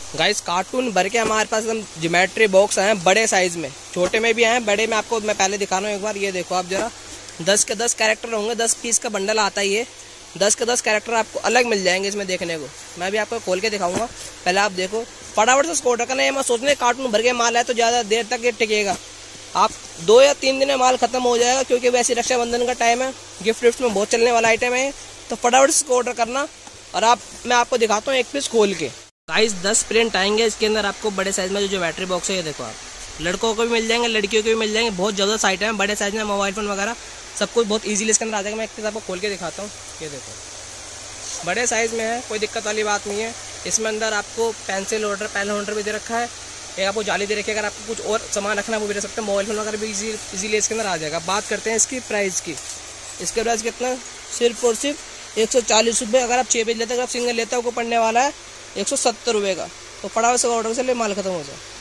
Guys cartoon भर के हमारे पास एकदम ज्योमेट्री बॉक्स आए हैं बड़े साइज में, छोटे में भी आए हैं, बड़े में आपको मैं पहले दिखा रहा हूँ एक बार। ये देखो आप जरा, 10 के 10 कैरेक्टर होंगे, 10 पीस का बंडल आता है ये। 10 के 10 कैरेक्टर आपको अलग मिल जाएंगे इसमें देखने को। मैं भी आपको खोल के दिखाऊंगा, पहले आप देखो। फटाफट से इसको ऑर्डर करना है। मैं सोच रहे कार्टून भर के माल है तो ज़्यादा देर तक ये टिकेगा, आप 2 या 3 दिन में माल खत्म हो जाएगा, क्योंकि वैसे रक्षाबंधन का टाइम है, गिफ्ट विफ्ट में बहुत चलने वाला आइटम है। तो फटाफट से इसको ऑर्डर करना। और मैं आपको दिखाता हूँ एक पीस खोल के। गाइस 10 प्रिंट आएंगे इसके अंदर आपको बड़े साइज में। जो बैटरी बॉक्स है ये देखो आप, लड़कों को भी मिल जाएंगे, लड़कियों को भी मिल जाएंगे। बहुत ज़्यादा आइटम है बड़े साइज में, मोबाइल फोन वगैरह सब कुछ बहुत इजीली इसके अंदर आ जाएगा। मैं एक पीस आपको खोल के दिखाता हूँ। ये देखो बड़े साइज में है, कोई दिक्कत वाली बात नहीं है। इसमें अंदर आपको पेंसिल होल्डर, पेन होल्डर भी दे रखा है, एक आपको जाली दे रखी है। अगर आपको कुछ और सामान रखना है वो भी रख सकते हैं, मोबाइल फोन वगैरह भी इजीली इसके अंदर आ जाएगा। बात करते हैं इसकी प्राइस की। इसके प्राइस कितना, सिर्फ और सिर्फ 140 रुपये। अगर आप 6 पेज लेते हैं, अगर आप सिंगल लेते हैं, आपको पड़ने वाला है 170 रुपये का। तो फटाफट से ऑर्डर से ले, माल खत्म हो जाए।